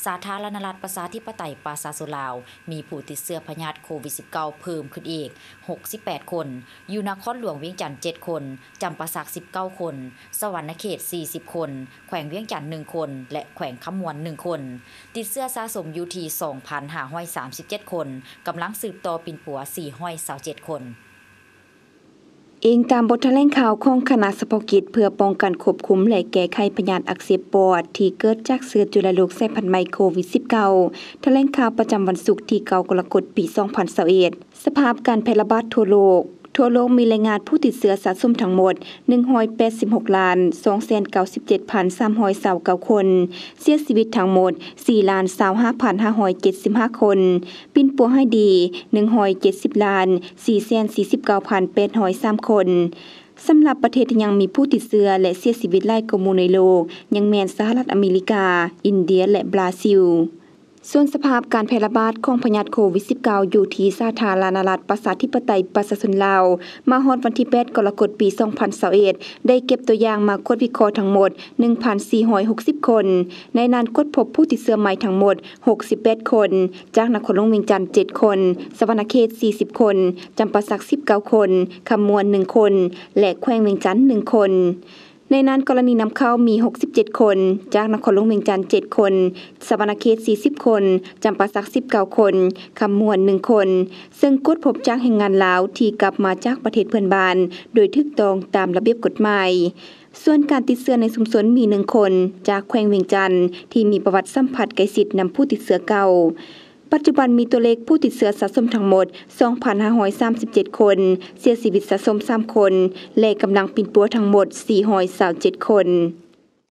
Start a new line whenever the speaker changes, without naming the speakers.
สาธารณรัฐประชาธิปไตยปราชาสุลาวมีผู้ติดเชื้อพยาธิโควิด -19 เพิ่มขึ้นอีก68คนอยู่นครหลวงเวียงจันทน์7คนจำปาสัก19คนสวรรณเขต40คนแขวงเวียงจันทน์1คนและแขวงคำมวน1คนติดเชื้อสะสมอยู่ที่ 2,537 คนกำลังสืบต่อปิ่นปัว427คน
เองตามบทแถลงข่าวของคณะเฉพาะกิจเพื่อป้องกันควบคุมและแก้ไขพยาธิอักเสบปอดที่เกิดจากเชื้อจุลโรคสายพันธุ์ใหม่โควิด -19 แถลงข่าวประจำวันศุกร์ที่9กรกฎาคมปี 2021สภาพการแพร่ระบาดทั่วโลกมีรายงานผู้ติดเชื้อสะสมทั้งหมด 186,297,329 คน เสียชีวิตทั้งหมด 4,25,575 คน ปิ่นปัวให้ดี 170,449,803 คนสำหรับประเทศที่ยังมีผู้ติดเชื้อและเสียชีวิตหลายกว่าหมู่ในโลกยังแม่นสหรัฐอเมริกา อินเดียและบราซิลส่วนสภาพการแพร่ระบาดของพยาธิโควิด -19 อยู่ที่สาธารณรัฐประชาธิปไตยประชาชนลาวมาฮอดวันที่8กรกฎาคมปี 2021ได้เก็บตัวอย่างมาค้นวิเคราะห์ทั้งหมด 1,460 คนในนั้นค้นพบผู้ติดเชื้อใหม่ทั้งหมด68คนจากนครหลวงเวียงจันทน์7คนสวรรณเขต40คนจำปาสัก19คนคำมวน1คนและแขวงเวียงจันทน์1คนในนั้นกรณีนำเข้ามี67คนจากนครหลวงเวียงจันทน์7คนสวรรณเขต40คนจำปาสัก19คนคำมวน1คนซึ่งกดพบจากแรงงานลาวที่กลับมาจากประเทศเพื่อนบ้านโดยถูกต้องตามระเบียบกฎหมายส่วนการติดเชื้อในชุมชนมี1คนจากแขวงเวียงจันทน์ที่มีประวัติสัมผัสใกล้ชิดนำผู้ติดเชื้อเก่าปัจจุบันมีตัวเลขผู้ติดเชื้อสะสมทั้งหมด 2,537 คนเสียชีวิตสะสม3คนและกำลังปิ่นปัวทั้งหมด427คน